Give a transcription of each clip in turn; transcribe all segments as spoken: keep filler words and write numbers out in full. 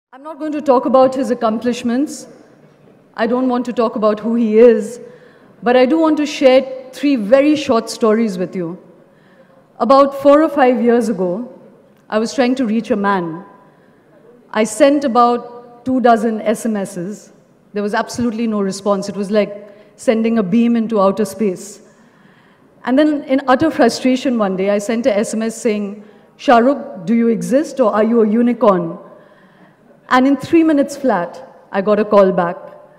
I'm not going to talk about his accomplishments. I don't want to talk about who he is, but I do want to share three very short stories with you. About four or five years ago, I was trying to reach a man. I sent about two dozen S M Ses. There was absolutely no response. It was like sending a beam into outer space. And then in utter frustration one day, I sent a S M S saying, "Shah Rukh, do you exist or are you a unicorn?" And in three minutes flat, I got a call back.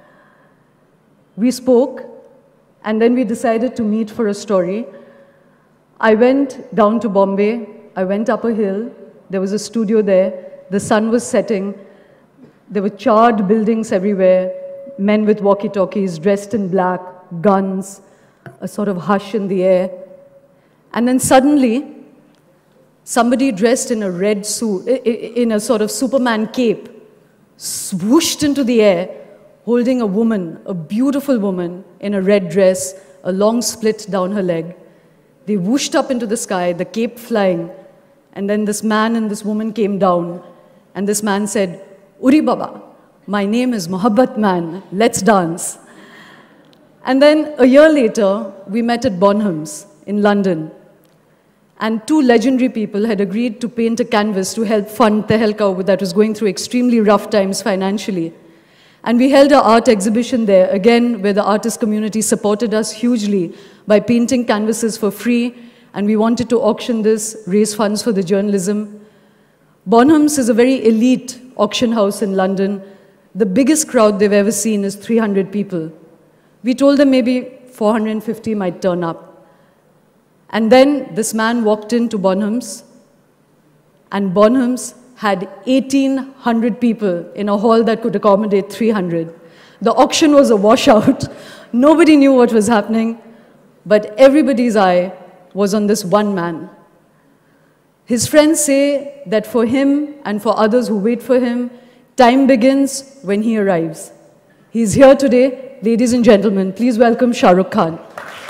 We spoke, and then we decided to meet for a story. I went down to Bombay. I went up a hill. There was a studio there. The sun was setting. There were charred buildings everywhere, men with walkie-talkies, dressed in black, guns, a sort of hush in the air. And then suddenly, somebody dressed in a red suit, in a sort of Superman cape, swooshed into the air, holding a woman, a beautiful woman, in a red dress, a long split down her leg. They whooshed up into the sky, the cape flying, and then this man and this woman came down, and this man said, "Uri Baba, my name is Mohabbatein, let's dance." And then a year later, we met at Bonham's in London. And two legendary people had agreed to paint a canvas to help fund Tehelka that was going through extremely rough times financially. And we held our art exhibition there, again, where the artist community supported us hugely by painting canvases for free, and we wanted to auction this, raise funds for the journalism. Bonham's is a very elite auction house in London. The biggest crowd they've ever seen is three hundred people. We told them maybe four hundred fifty might turn up. And then this man walked into Bonham's, and Bonham's had eighteen hundred people in a hall that could accommodate three hundred. The auction was a washout. Nobody knew what was happening, but everybody's eye was on this one man. His friends say that for him and for others who wait for him, time begins when he arrives. He's here today. Ladies and gentlemen, please welcome Shah Rukh Khan.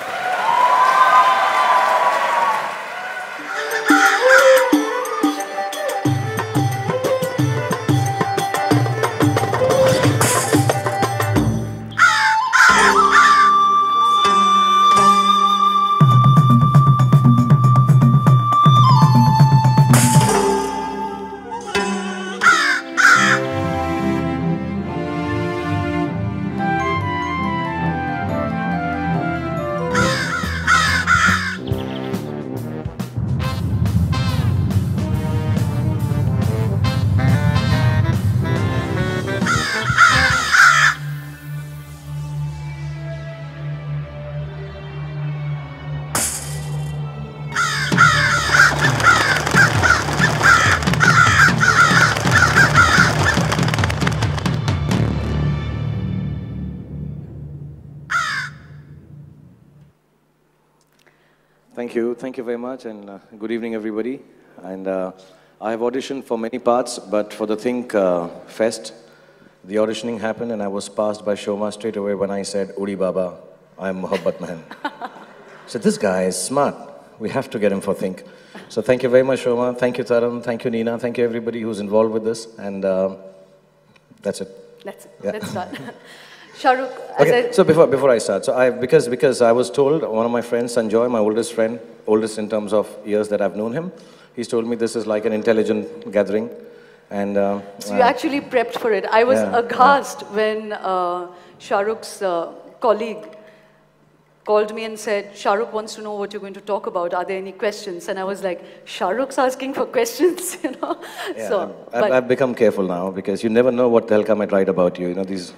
Thank you. Thank you very much, and uh, good evening, everybody. And uh, I have auditioned for many parts, but for the Think uh, Fest, the auditioning happened, and I was passed by Shoma straight away when I said, "Uri Baba, I am Mohabbatein." So this guy is smart. We have to get him for Think. So thank you very much, Shoma. Thank you, Taran. Thank you, Nina. Thank you, everybody who's involved with this. And uh, that's it. That's it. Yeah. Let's start. Shah Rukh, okay, I so before, before I start, so I, because, because I was told, one of my friends, Sanjoy, my oldest friend, oldest in terms of years that I've known him, he's told me this is like an intelligent gathering. And, uh, so you uh, actually prepped for it. I was yeah, aghast yeah. when uh, Shah Rukh's uh, colleague called me and said, "Shah Rukh wants to know what you're going to talk about. Are there any questions?" And I was like, Shah Rukh's asking for questions, you know? Yeah, so, I've, but, I've become careful now because you never know what the hell I might write about you, you know, these...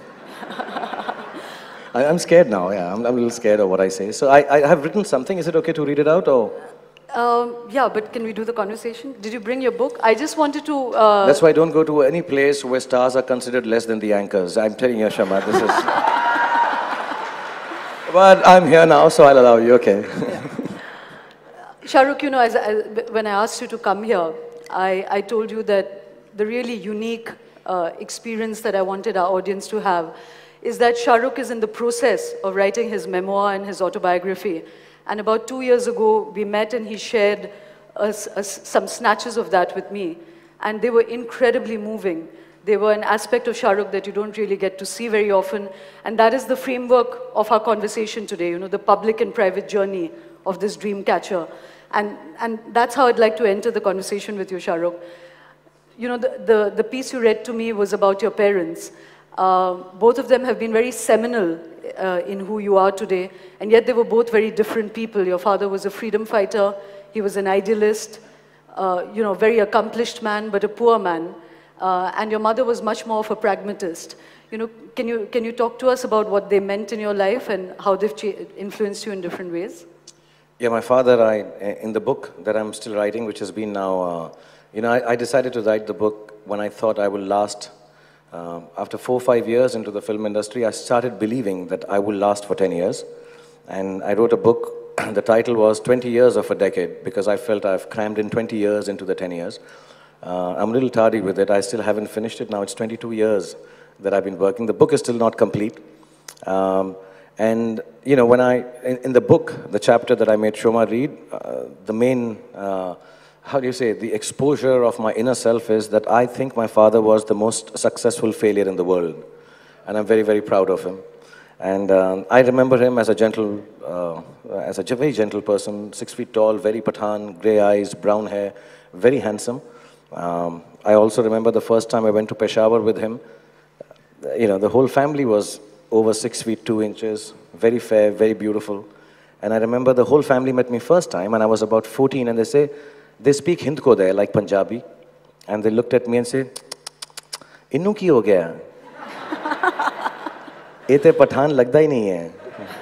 I, I'm scared now, yeah, I'm, I'm a little scared of what I say. So I, I have written something, is it okay to read it out or? Um, yeah, but can we do the conversation? Did you bring your book? I just wanted to... Uh... That's why I don't go to any place where stars are considered less than the anchors. I'm telling you, Shama, this is... But I'm here now, so I'll allow you, okay. Yeah. Shah Rukh, you know, as, as, when I asked you to come here, I, I told you that the really unique uh, experience that I wanted our audience to have is that Shah Rukh is in the process of writing his memoir and his autobiography. And about two years ago, we met and he shared a, a, some snatches of that with me. And they were incredibly moving. They were an aspect of Shah Rukh that you don't really get to see very often. And that is the framework of our conversation today, you know, the public and private journey of this dream catcher. And, and that's how I'd like to enter the conversation with you, Shah Rukh. You know, the, the, the piece you read to me was about your parents. Uh, both of them have been very seminal uh, in who you are today, and yet they were both very different people. Your father was a freedom fighter, he was an idealist, uh, you know, very accomplished man, but a poor man. Uh, and your mother was much more of a pragmatist. You know, can you, can you talk to us about what they meant in your life and how they've influenced you in different ways? Yeah, my father, I, in the book that I'm still writing, which has been now, uh, you know, I, I decided to write the book when I thought I will last. Um, after four or five years into the film industry, I started believing that I will last for ten years. And I wrote a book, the title was twenty years of a decade, because I felt I've crammed in twenty years into the ten years. Uh, I'm a little tardy with it. I still haven't finished it. Now it's twenty-two years that I've been working. The book is still not complete. Um, and, you know, when I, in, in the book, the chapter that I made Shoma read, uh, the main, uh, how do you say, the exposure of my inner self is that I think my father was the most successful failure in the world. And I'm very, very proud of him. And um, I remember him as a gentle, uh, as a very gentle person, six feet tall, very Pathan, grey eyes, brown hair, very handsome. Um, I also remember the first time I went to Peshawar with him. You know, the whole family was over six feet two inches, very fair, very beautiful. And I remember the whole family met me first time, and I was about fourteen, and they say, they speak Hindko there, like Punjabi. And they looked at me and said, Innu ki ho gaya? Ete Pathan lagda hi nahi hai.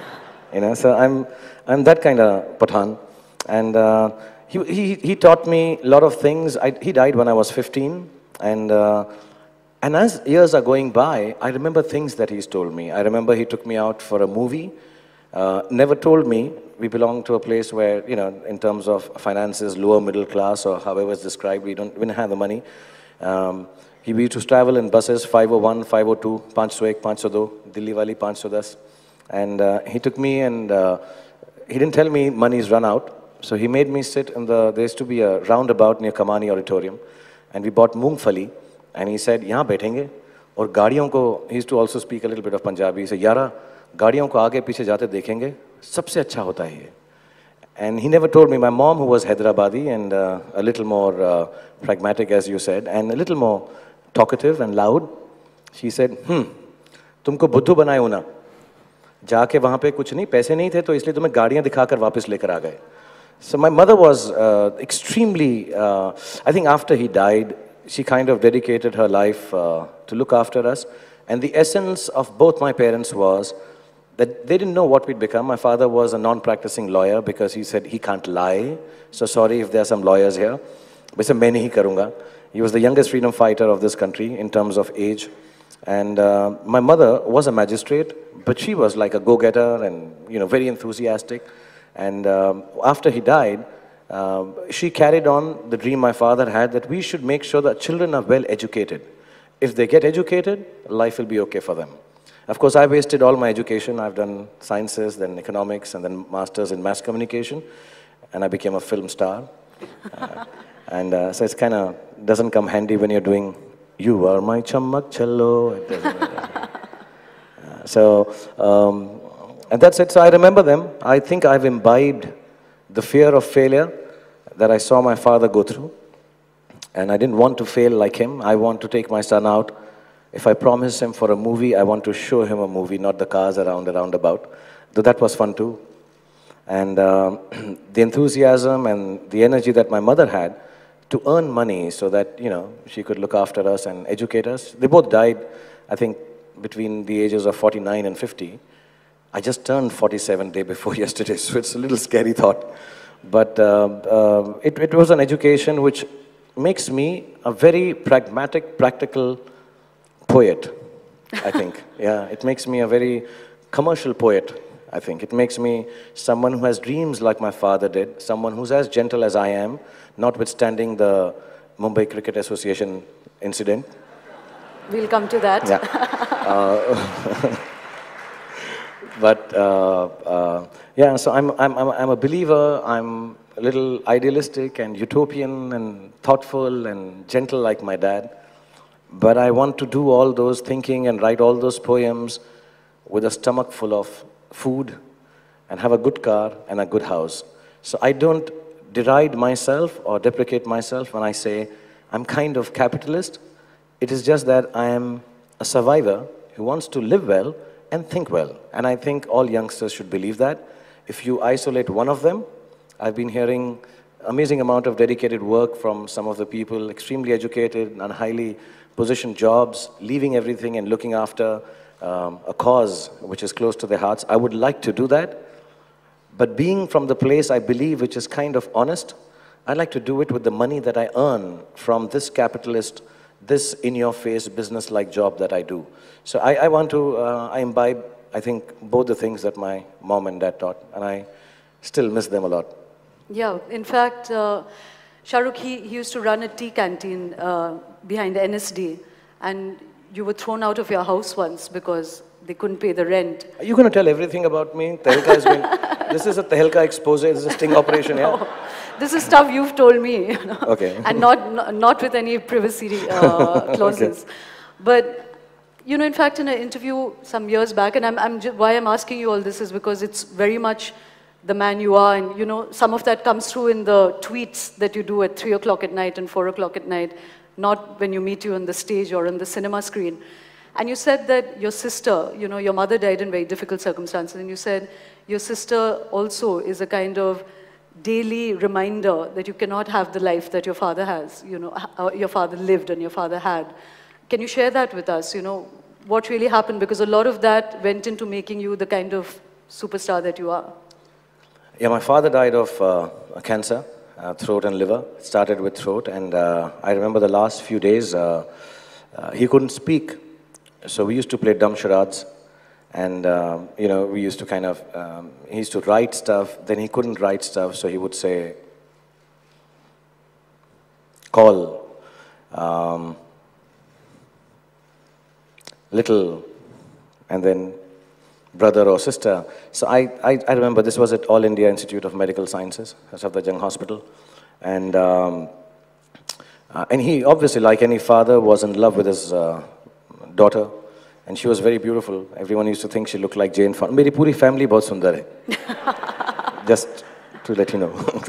You know, so I'm, I'm that kind of Pathan. And uh, he, he, he taught me a lot of things. I, he died when I was fifteen. And, uh, and as years are going by, I remember things that he's told me. I remember he took me out for a movie. Uh, never told me we belong to a place where, you know, in terms of finances, lower middle class, or however it's described, we don't, we don't have the money. Um, he used to travel in buses, five oh one, five oh two, five oh one, five oh two, Delhi wali five oh ten. And uh, he took me, and uh, he didn't tell me money's run out. So he made me sit in the, there used to be a roundabout near Kamani Auditorium. And we bought moongfali. And he said, yahan baithenge. Aur gaadiyon ko, he used to also speak a little bit of Punjabi. He said, yara, गाड़ियों को आगे पीछे जाते देखेंगे सबसे अच्छा होता है ये. And he never told me. My mom, who was Hyderabadi and uh, a little more uh, pragmatic, as you said, and a little more talkative and loud, she said, hmm, तुमको बुद्धू बनाए हो ना, जाके वहाँ पे कुछ नहीं, पैसे नहीं थे तो इसलिए तुम्हें गाड़ियाँ दिखाकर वापस लेकर आ गए. So my mother was uh, extremely, uh, I think after he died, she kind of dedicated her life uh, to look after us. And the essence of both my parents was that they didn't know what we'd become. My father was a non-practicing lawyer because he said he can't lie. So sorry if there are some lawyers here. But he main nahi karunga. He was the youngest freedom fighter of this country in terms of age. And uh, my mother was a magistrate, but she was like a go-getter and, you know, very enthusiastic. And um, after he died, uh, she carried on the dream my father had that we should make sure that children are well educated. If they get educated, life will be okay for them. Of course, I wasted all my education. I've done sciences, then economics, and then masters in mass communication. And I became a film star. uh, and uh, so it's kind of doesn't come handy when you're doing, you are my chammak challo. It doesn't, uh, so, um, and that's it. So I remember them. I think I've imbibed the fear of failure that I saw my father go through. And I didn't want to fail like him. I want to take my son out. If I promise him for a movie, I want to show him a movie, not the cars around a roundabout. Though that was fun too. And um, the enthusiasm and the energy that my mother had to earn money so that, you know, she could look after us and educate us. They both died, I think, between the ages of forty-nine and fifty. I just turned forty-seven day before yesterday, so it's a little scary thought. But uh, uh, it, it was an education which makes me a very pragmatic, practical poet, I think. Yeah, it makes me a very commercial poet, I think. It makes me someone who has dreams like my father did, someone who's as gentle as I am, notwithstanding the Mumbai Cricket Association incident. We'll come to that. Yeah. uh, but, uh, uh, yeah, so I'm, I'm, I'm, I'm a believer, I'm a little idealistic and utopian and thoughtful and gentle like my dad. but I want to do all those thinking and write all those poems with a stomach full of food and have a good car and a good house. So I don't deride myself or deprecate myself when I say I'm kind of capitalist. It is just that I am a survivor who wants to live well and think well. And I think all youngsters should believe that. If you isolate one of them, I've been hearing amazing amount of dedicated work from some of the people, extremely educated and highly positioned jobs, leaving everything and looking after um, a cause which is close to their hearts. I would like to do that, but being from the place I believe which is kind of honest, I'd like to do it with the money that I earn from this capitalist, this in-your-face business-like job that I do. So I, I want to, uh, I imbibe, I think, both the things that my mom and dad taught, and I still miss them a lot. Yeah, in fact, uh, Shahrukh, he, he used to run a tea canteen uh, behind N S D, and you were thrown out of your house once because they couldn't pay the rent. Are you going to tell everything about me? Tehelka has been, this is a Tehelka expose, this is a sting operation, yeah? No, this is stuff you've told me. You know? Okay. And not, not, not with any privacy uh, clauses. Okay. But, you know, in fact, in an interview some years back, and I'm, I'm why I'm asking you all this is because it's very much the man you are, and you know, some of that comes through in the tweets that you do at three o'clock at night and four o'clock at night, not when you meet you on the stage or on the cinema screen. And you said that your sister, you know, your mother died in very difficult circumstances, and you said your sister also is a kind of daily reminder that you cannot have the life that your father has, you know, your father lived and your father had. Can you share that with us, you know, what really happened? Because a lot of that went into making you the kind of superstar that you are. Yeah, my father died of uh, cancer, uh, throat and liver. It started with throat, and uh, I remember the last few days, uh, uh, he couldn't speak. So we used to play dumb charades, and uh, you know, we used to kind of, um, he used to write stuff, then he couldn't write stuff, so he would say, call, um, little, and then brother or sister. So I, I, I remember this was at All India Institute of Medical Sciences, Safdarjung Hospital. And, um, uh, and he obviously, like any father, was in love with his uh, daughter. And she was very beautiful. Everyone used to think she looked like Jane Fonda. Meri puri family bahut sundar hai. Just to let you know.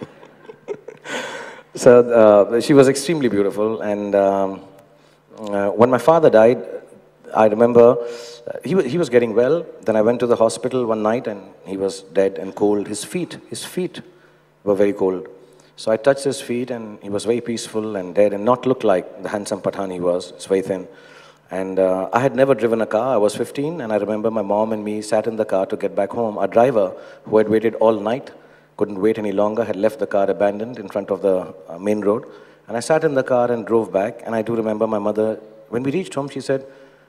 So uh, she was extremely beautiful. And um, uh, when my father died, I remember uh, he, he was getting well. Then I went to the hospital one night and he was dead and cold. His feet, his feet were very cold. So I touched his feet and he was very peaceful and dead and not looked like the handsome Pathan he was. It's very thin. And uh, I had never driven a car. I was fifteen, and I remember my mom and me sat in the car to get back home. Our driver, who had waited all night, couldn't wait any longer, had left the car abandoned in front of the uh, main road. And I sat in the car and drove back, and I do remember my mother, when we reached home, she said,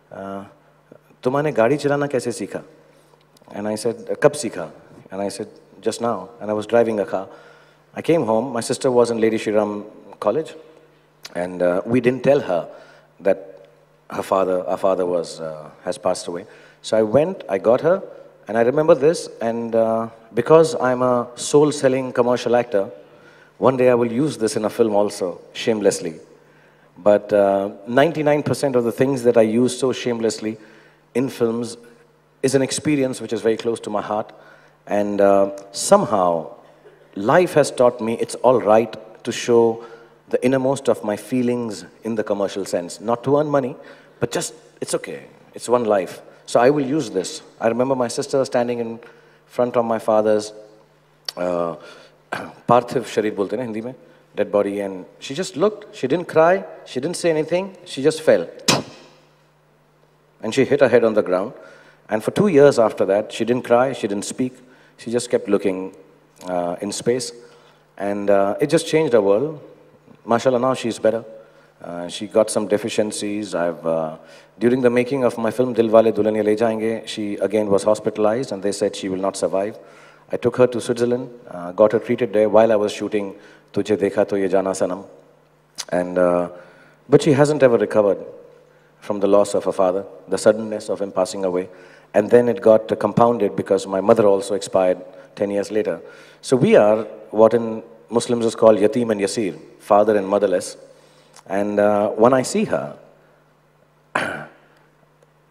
"Tumhane gaadi chalana kaise sikha?" And I said, "Kab sikha?" And I said, "Just now." And I was driving a car. I came home. My sister was in Lady Shriram College, and uh, we didn't tell her that her father, our father was, uh, has passed away. So I went, I got her, and I remember this, and uh, because I'm a soul-selling commercial actor, one day I will use this in a film also, shamelessly. But ninety-nine percent uh, of the things that I use so shamelessly in films is an experience which is very close to my heart, and uh, somehow life has taught me it's all right to show the innermost of my feelings in the commercial sense. Not to earn money, but just, it's okay. It's one life. So I will use this. I remember my sister standing in front of my father's uh, parthiv sharir bolte na Hindi mein, dead body, and she just looked. She didn't cry. She didn't say anything. She just fell. And she hit her head on the ground. And for two years after that, she didn't cry. She didn't speak. She just kept looking uh, in space. And uh, it just changed her world. Mashallah, now she's better. Uh, she got some deficiencies. I've, uh, during the making of my film Dilwale Dulhania Le Jayenge, she again was hospitalized and they said she will not survive. I took her to Switzerland, uh, got her treated there while I was shooting Tujhe Dekha To Ye Jana Sanam. And, uh, but she hasn't ever recovered from the loss of her father, the suddenness of him passing away. And then it got uh, compounded because my mother also expired ten years later. So we are what in Muslims is called yatim and yasir, father and motherless. And uh, when I see her,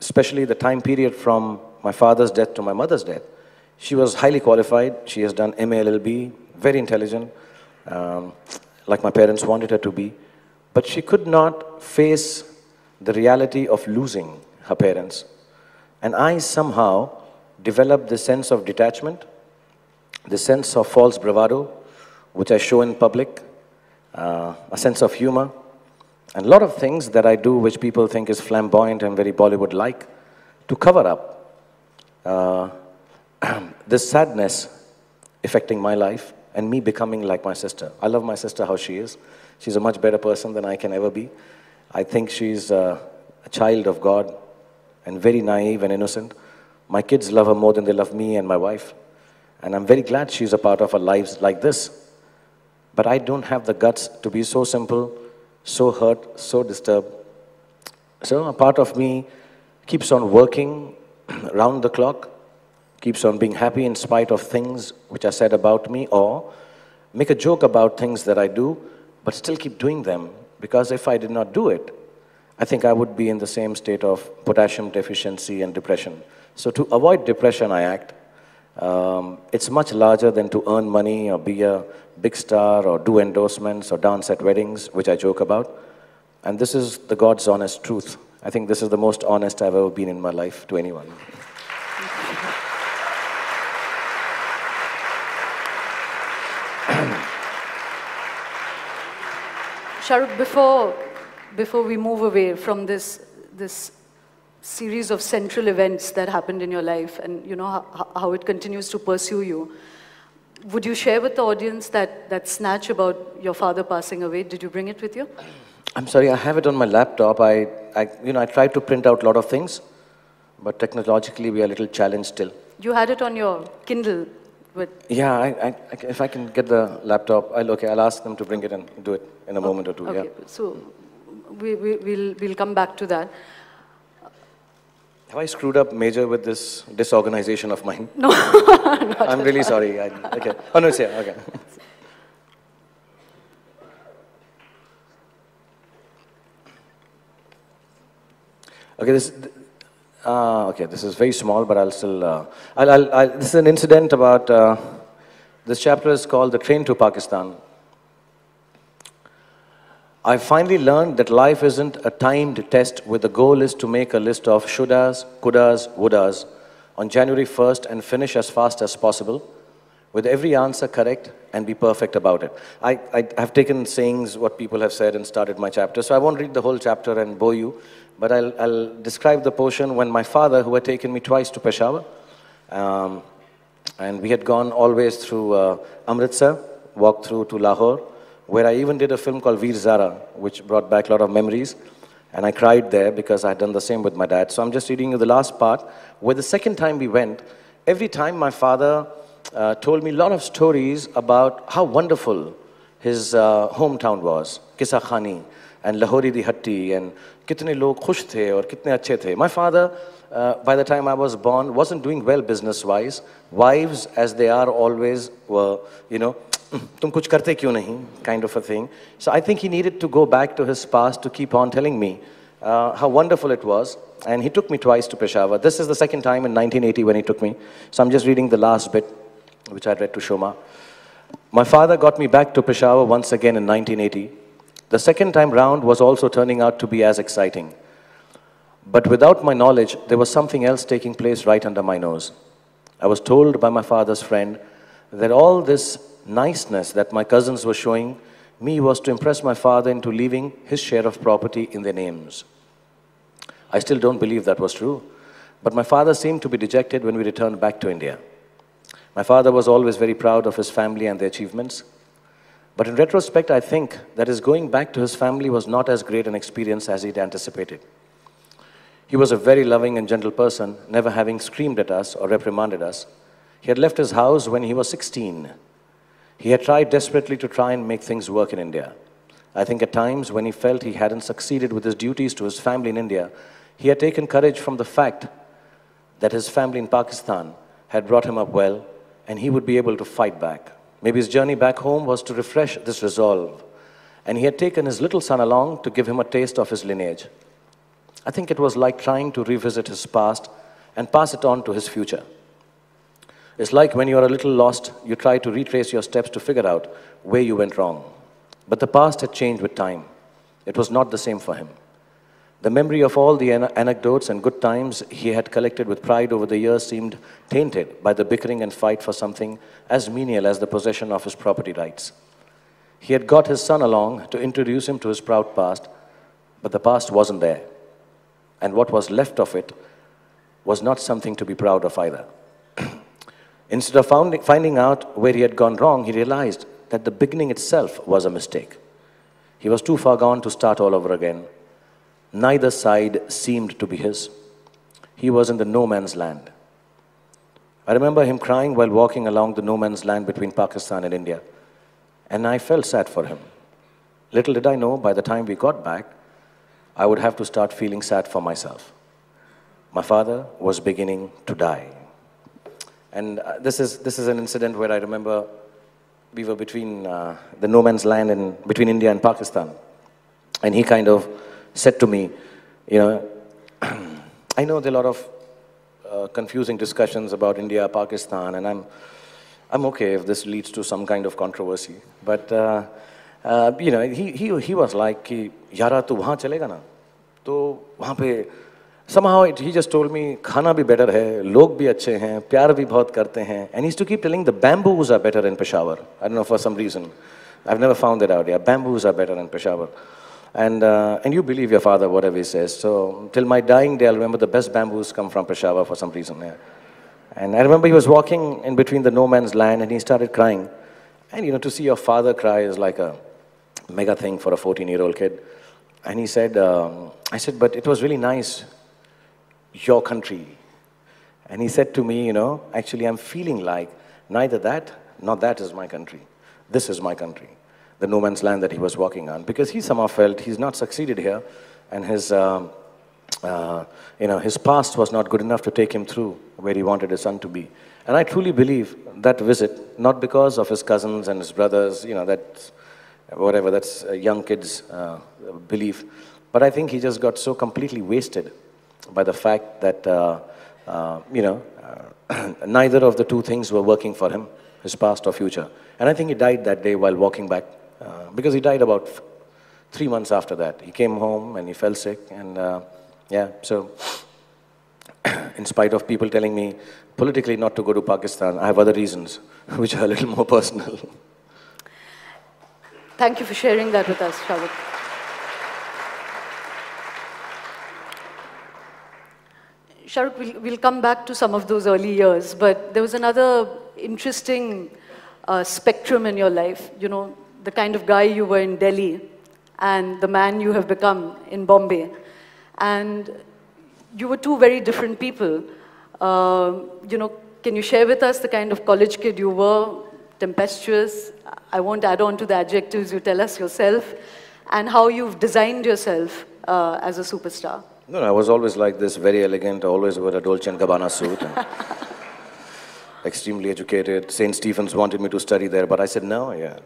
especially the time period from my father's death to my mother's death. She was highly qualified. She has done M A L L B, very intelligent, um, like my parents wanted her to be. But she could not face the reality of losing her parents. And I somehow developed this sense of detachment, the sense of false bravado, which I show in public, uh, a sense of humor, and a lot of things that I do which people think is flamboyant and very Bollywood-like, to cover up uh, this sadness affecting my life and me becoming like my sister. I love my sister how she is. She's a much better person than I can ever be. I think she's uh, a child of God and very naive and innocent. My kids love her more than they love me and my wife. And I'm very glad she's a part of our lives like this. But I don't have the guts to be so simple, so hurt, so disturbed. So a part of me keeps on working round the clock, keeps on being happy in spite of things which are said about me, or make a joke about things that I do, but still keep doing them. Because if I did not do it, I think I would be in the same state of potassium deficiency and depression. So to avoid depression, I act. Um, it's much larger than to earn money or be a big star or do endorsements or dance at weddings, which I joke about. And this is the God's honest truth. I think this is the most honest I've ever been in my life to anyone. Shahrukh, before, before we move away from this, this series of central events that happened in your life and you know how, how it continues to pursue you, would you share with the audience that, that snatch about your father passing away? Did you bring it with you? I'm sorry, I have it on my laptop. I, I, you know, I tried to print out a lot of things, but technologically we are a little challenged still. You had it on your Kindle. With yeah, I, I, if I can get the laptop, I'll, okay, I'll ask them to bring it and do it in a okay. moment or two. Okay, yeah. so we, we, we'll, we'll come back to that. Have I screwed up major with this disorganization of mine? No, I'm really sorry. I, okay. Oh, no, it's here. Okay. Okay, this, uh, okay, this is very small, but I'll still, uh, I'll, I'll, I'll, this is an incident about, uh, this chapter is called The Train to Pakistan. I finally learned that life isn't a timed test where the goal is to make a list of shouldas, couldas, wouldas on January first and finish as fast as possible with every answer correct and be perfect about it. I, I have taken sayings, what people have said, and started my chapter, so I won't read the whole chapter and bore you, but I'll, I'll describe the portion when my father, who had taken me twice to Peshawar, um, and we had gone always through uh, Amritsar, walked through to Lahore, where I even did a film called Veer Zara, which brought back a lot of memories. And I cried there because I had done the same with my dad. So I'm just reading you the last part, where the second time we went, every time my father uh, told me a lot of stories about how wonderful his uh, hometown was, Kisa Khani, and Lahori di Hatti, and kitne log khush the aur kitne achhe the. My father, uh, by the time I was born, wasn't doing well business-wise. Wives, as they are always, were, you know, tum kuch karte kyun nahi, kind of a thing. So I think he needed to go back to his past to keep on telling me uh, how wonderful it was. And he took me twice to Peshawar. This is the second time in nineteen eighty when he took me. So I'm just reading the last bit, which I read to Shoma. My father got me back to Peshawar once again in nineteen eighty. The second time round was also turning out to be as exciting. But without my knowledge, there was something else taking place right under my nose. I was told by my father's friend that all this niceness that my cousins were showing me was to impress my father into leaving his share of property in their names. I still don't believe that was true, but my father seemed to be dejected when we returned back to India. My father was always very proud of his family and their achievements, but in retrospect, I think that his going back to his family was not as great an experience as he'd anticipated. He was a very loving and gentle person, never having screamed at us or reprimanded us. He had left his house when he was sixteen. He had tried desperately to try and make things work in India. I think at times when he felt he hadn't succeeded with his duties to his family in India, he had taken courage from the fact that his family in Pakistan had brought him up well and he would be able to fight back. Maybe his journey back home was to refresh this resolve, and he had taken his little son along to give him a taste of his lineage. I think it was like trying to revisit his past and pass it on to his future. It's like when you are a little lost, you try to retrace your steps to figure out where you went wrong. But the past had changed with time. It was not the same for him. The memory of all the an anecdotes and good times he had collected with pride over the years seemed tainted by the bickering and fight for something as menial as the possession of his property rights. He had got his son along to introduce him to his proud past, but the past wasn't there. And what was left of it was not something to be proud of either. Instead of found, finding out where he had gone wrong, he realized that the beginning itself was a mistake. He was too far gone to start all over again. Neither side seemed to be his. He was in the no man's land. I remember him crying while walking along the no man's land between Pakistan and India, and I felt sad for him. Little did I know, by the time we got back, I would have to start feeling sad for myself. My father was beginning to die. And uh, this is, this is an incident where I remember we were between uh, the no man's land and between India and Pakistan. And he kind of said to me, you know, I know there are a lot of uh, confusing discussions about India, Pakistan, and I'm, I'm okay if this leads to some kind of controversy. But, uh, uh, you know, he, he, he was like, Yara, tu wahan chalega na? To wahan pe, somehow it, he just told me, khana bhi better hai, log bhi achhe hain, pyar bhi bahut karte hain. And he used to keep telling the bamboos are better in Peshawar. I don't know, for some reason. I've never found that out. Yeah, bamboos are better in Peshawar. And, uh, and you believe your father, whatever he says. So till my dying day, I'll remember the best bamboos come from Peshawar for some reason. Yeah. And I remember he was walking in between the no man's land and he started crying. And you know, to see your father cry is like a mega thing for a fourteen-year-old kid. And he said, um, I said, but it was really nice, your country. And he said to me, you know, actually I'm feeling like neither that nor that is my country. This is my country, the no man's land that he was walking on. Because he somehow felt he's not succeeded here and his, um, uh, you know, his past was not good enough to take him through where he wanted his son to be. And I truly believe that visit, not because of his cousins and his brothers, you know, that's whatever, that's a young kid's uh, belief. But I think he just got so completely wasted by the fact that, uh, uh, you know, uh, neither of the two things were working for him, his past or future. And I think he died that day while walking back, uh, because he died about three months after that. He came home and he fell sick, and uh, yeah, so in spite of people telling me politically not to go to Pakistan, I have other reasons, which are a little more personal. Thank you for sharing that with us, Shahrukh. Shahrukh, we'll, we'll come back to some of those early years, but there was another interesting uh, spectrum in your life. You know, the kind of guy you were in Delhi and the man you have become in Bombay. And you were two very different people. Uh, you know, can you share with us the kind of college kid you were? Tempestuous, I won't add on to the adjectives, you tell us yourself, and how you've designed yourself uh, as a superstar. No, no, I was always like this, very elegant, always wore a Dolce and Gabbana suit. And extremely educated. Saint Stephen's wanted me to study there, but I said no, yeah.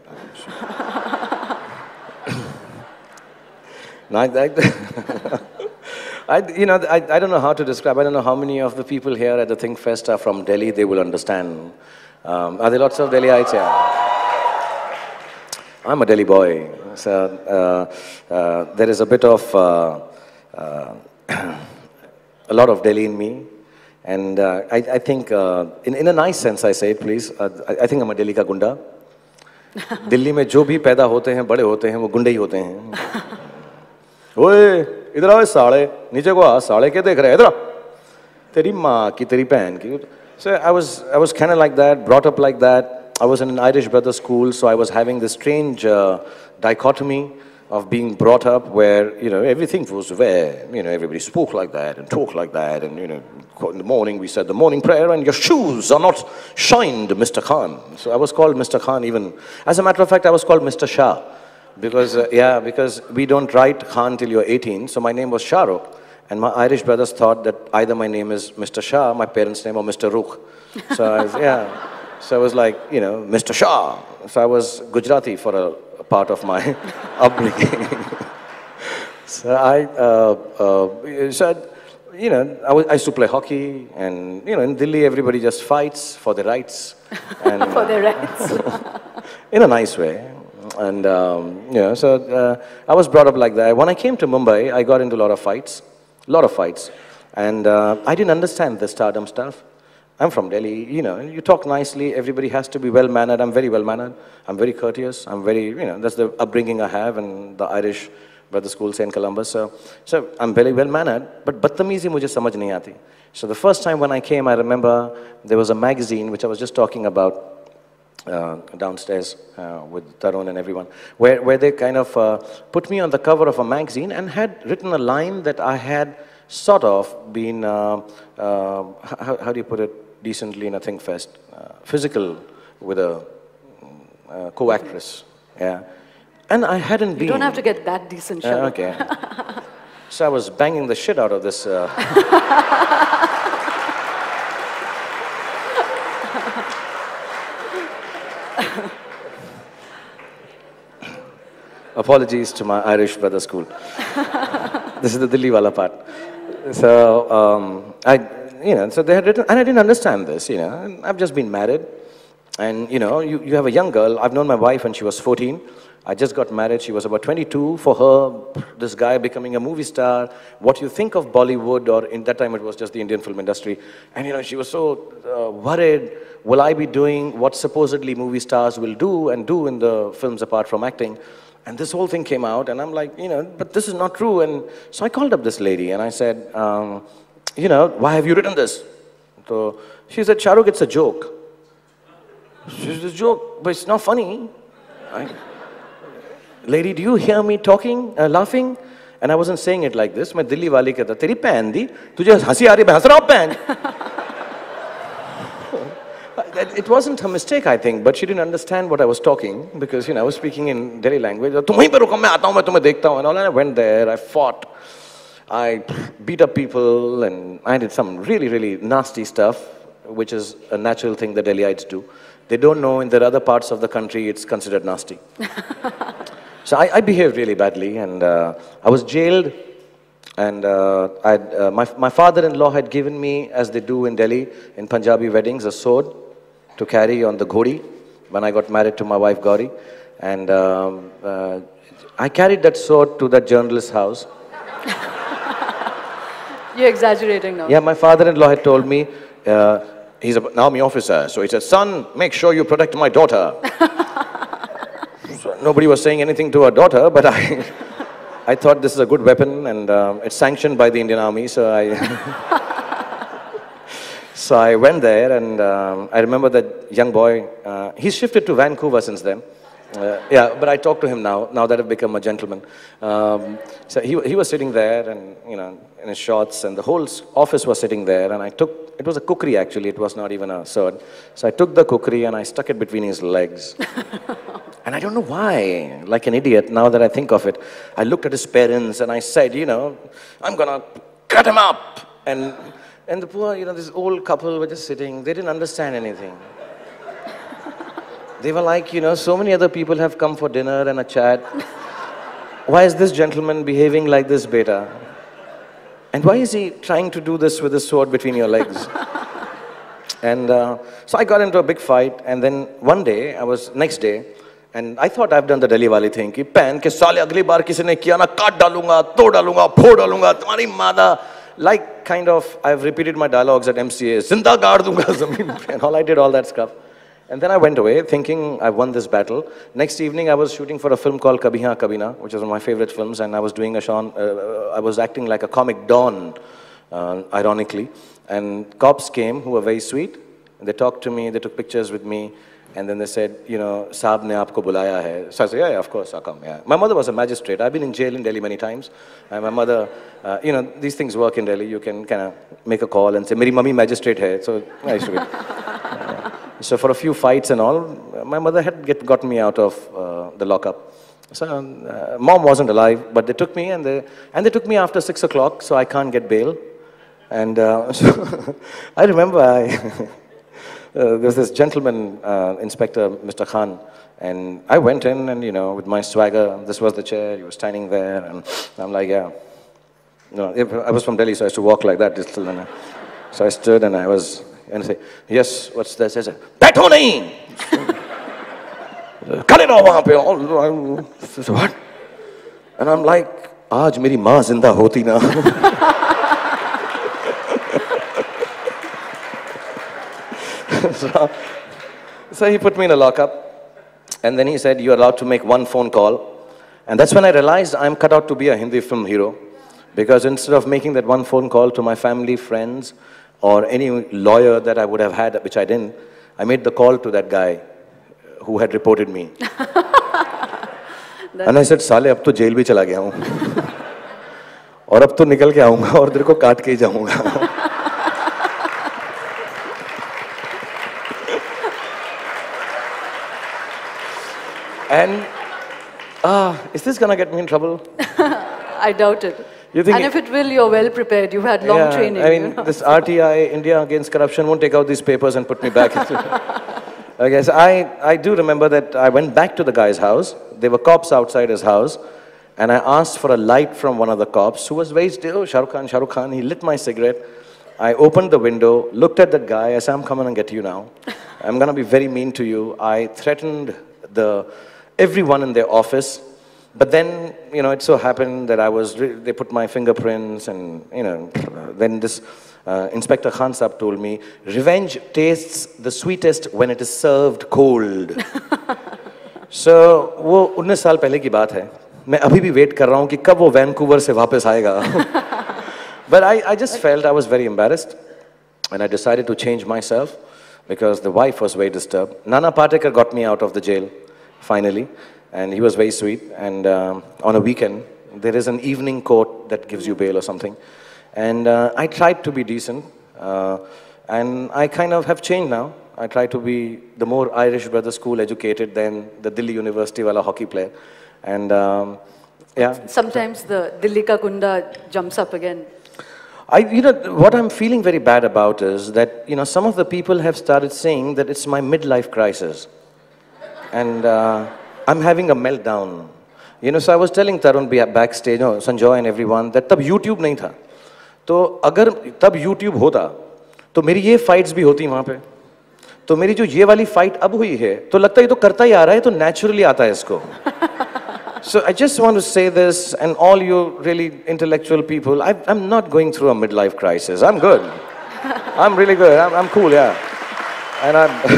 no, I, I, I, you know, I, I don't know how to describe, I don't know how many of the people here at the Think Fest are from Delhi, they will understand. Um, are there lots of Delhiites? Yeah. I'm a Delhi boy, so uh, uh, there is a bit of, uh, uh, a lot of Delhi in me, and uh, I, I think, uh, in, in a nice sense I say it, please, uh, I, I think I'm a Delhi ka gunda. Delhi में जो भी पैदा होते हैं, बड़े होते हैं, वो गुंडे ही होते हैं. ओए, इधर आओ साले, नीचे को आ, साले क्या देख रहे हैं? इधर आ. तेरी माँ की, तेरी बहन की. So I was, I was kind of like that, brought up like that. I was in an Irish brother school, so I was having this strange uh, dichotomy of being brought up where, you know, everything was where, you know, everybody spoke like that and talked like that. And, you know, in the morning we said the morning prayer and your shoes are not shined, Mister Khan. So I was called Mister Khan even. As a matter of fact, I was called Mister Shah. Because, uh, yeah, because we don't write Khan till you're eighteen, so my name was Shah Rukh. And my Irish brothers thought that either my name is Mister Shah, my parents' name, or Mister Rukh. So I was, yeah. So I was like, you know, Mister Shah. So I was Gujarati for a, a part of my upbringing. So I, uh, uh, so you know, I, was, I used to play hockey, and you know, in Delhi, everybody just fights for their rights. And, for their rights. in a nice way. And, um, you know, so uh, I was brought up like that. When I came to Mumbai, I got into a lot of fights, a lot of fights. And uh, I didn't understand the stardom stuff. I'm from Delhi, you know, you talk nicely, everybody has to be well-mannered. I'm very well-mannered. I'm very courteous. I'm very, you know, that's the upbringing I have in the Irish brother school, Saint Columbus. So, so I'm very well-mannered, but badtamizi mujhe samajh nahi aati. So the first time when I came, I remember there was a magazine, which I was just talking about, Uh, downstairs uh, with Tarun and everyone, where, where they kind of uh, put me on the cover of a magazine and had written a line that I had sort of been, uh, uh, how, how do you put it decently in a Think Fest, uh, physical with a uh, co-actress, yeah. And I hadn't you been... You don't have to get that decent, Shahrukh. Uh, okay. So I was banging the shit out of this... Uh, Apologies to my Irish brother school. This is the Delhi wala part. So, um, I, you know, so they had written, and I didn't understand this, you know. I've just been married, and, you know, you, you have a young girl. I've known my wife when she was fourteen. I just got married. She was about twenty-two. For her, this guy becoming a movie star, what you think of Bollywood, or in that time it was just the Indian film industry. And, you know, she was so uh, worried, will I be doing what supposedly movie stars will do and do in the films apart from acting? And this whole thing came out, and I'm like, you know, but this is not true. And so I called up this lady, and I said, um, you know, why have you written this? So she said, Shahrukh, it's a joke. She said, it's a joke, but it's not funny. I, lady, do you hear me talking, uh, laughing? And I wasn't saying it like this. मैं दिल्ली वाली कहता, तेरी पहन दी, तुझे हंसी आ रही है, हंस रहा हूँ पहन. It wasn't a mistake, I think, but she didn't understand what I was talking, because, you know, I was speaking in Delhi language. तुम वहीं पे रुको, मैं आता हूँ, मैं तुम्हें देखता हूँ. And all, and I went there, I fought, I beat up people, and I did some really, really nasty stuff, which is a natural thing the Delhiites do. They don't know in the other parts of the country it's considered nasty. So I, I behaved really badly, and uh, I was jailed. And uh, I'd, uh, my, my father-in-law had given me, as they do in Delhi, in Punjabi weddings, a sword to carry on the ghodi when I got married to my wife Gauri. And um, uh, I carried that sword to that journalist's house. You're exaggerating now. Yeah, my father-in-law had told me, uh, he's an army officer, so he said, son, make sure you protect my daughter. So nobody was saying anything to her daughter, but I... I thought this is a good weapon, and um, it's sanctioned by the Indian Army, so I... so I went there, and um, I remember that young boy, uh, he's shifted to Vancouver since then. Uh, yeah, but I talk to him now, now that I've become a gentleman. Um, so he, he was sitting there, and, you know, in his shorts, and the whole office was sitting there, and I took, it was a kukri actually, it was not even a sword. So I took the kukri, and I stuck it between his legs. And I don't know why, like an idiot, now that I think of it, I looked at his parents and I said, you know, I'm gonna cut him up. And, and the poor, you know, this old couple were just sitting, they didn't understand anything. They were like, you know, so many other people have come for dinner and a chat. Why is this gentleman behaving like this, beta? And why is he trying to do this with his sword between your legs? And uh, so I got into a big fight, and then one day, I was, next day, and I thought I've done the Delhi wali thing, कि पहन के साले अगली बार किसी ने किया ना काट डालूंगा, तोड़ डालूंगा, फोड़ डालूंगा, तुम्हारी मादा. Like kind of, I've repeated my dialogues at M C A, जिंदा गाड़ दूंगा ज़मीन पे, and all I did all that stuff. And then I went away thinking I won this battle. Next evening I was shooting for a film called Kabhi Haan Kabhi Na, which is one of my favorite films, and I was doing a Sean, uh, I was acting like a comic don, uh, ironically. And cops came who were very sweet. And they talked to me, they took pictures with me. And then they said, you know, Saab ne aapko bulaya hai. So I said, yeah, yeah, of course, I'll come. Yeah. My mother was a magistrate. I've been in jail in Delhi many times. And my mother, uh, you know, these things work in Delhi. You can kind of make a call and say, Meri mummy magistrate hai. So I used to be. Uh, so for a few fights and all, my mother had get, gotten me out of uh, the lockup. So uh, mom wasn't alive, but they took me, and they, and they took me after six o'clock, so I can't get bail. And uh, so I remember I... Uh, there was this gentleman, uh, Inspector Mister Khan, And I went in and, you know, with my swagger, this was the chair, he was standing there, and I'm like, yeah. No, I was from Delhi, so I used to walk like that. Still, and I, so I stood and I was, and I say, yes, what's this? I said, Baitho nahi! Khade raho wahan pe. What? And I'm like, aaj meri maa zinda hoti na. so, so he put me in a lockup, and then he said, you're allowed to make one phone call. And that's when I realized I'm cut out to be a Hindi film hero. Because instead of making that one phone call to my family, friends, or any lawyer that I would have had, which I didn't, I made the call to that guy who had reported me. And I said, साले अब तो jail भी चला गया हूँ, और अब तो निकल के आऊँगा और तेरे को काट के ही जाऊँगा. And ah, uh, is this gonna get me in trouble? I doubt it. You think and if it will, you're well prepared. You've had long yeah, training. I mean, you know? This R T I, India Against Corruption, won't take out these papers and put me back. Okay, so I, I do remember that I went back to the guy's house. There were cops outside his house. And I asked for a light from one of the cops, who was very still, oh, Shah Rukh Khan, Shah Rukh Khan. He lit my cigarette. I opened the window, looked at the guy. I said, I'm coming and get you now. I'm going to be very mean to you. I threatened the, everyone in their office. But then, you know, it so happened that I was, they put my fingerprints and, you know, then this uh, Inspector Khan Saab told me, revenge tastes the sweetest when it is served cold. So, वो उन्नीस साल पहले की बात है. मैं अभी भी wait कर रहा हूँ कि कब वो Vancouver से वापस आएगा. But I, I just felt I was very embarrassed. And I decided to change myself because the wife was very disturbed. Nana Patekar got me out of the jail, finally. And he was very sweet. And um, on a weekend, there is an evening court that gives you bail or something. And uh, I tried to be decent. Uh, and I kind of have changed now. I try to be the more Irish brother school educated than the Delhi University wala hockey player. And um, yeah. Sometimes the Dilli ka kunda jumps up again. I, you know, what I'm feeling very bad about is that, you know, some of the people have started saying that it's my midlife crisis. And uh, I'm having a meltdown. You know, so I was telling Tarun backstage, no, Sanjoy and everyone, that tab YouTube nahi tha. तो अगर तब YouTube होता, तो मेरी ये fights भी होती वहाँ पे. तो मेरी जो ये वाली fight अब हुई है, तो लगता है ये तो करता ही आ रहा है, तो naturally आता है इसको. So I just want to say this, and all you really intellectual people, I, I'm not going through a midlife crisis. I'm good. I'm really good. I'm, I'm cool, yeah. And I'm,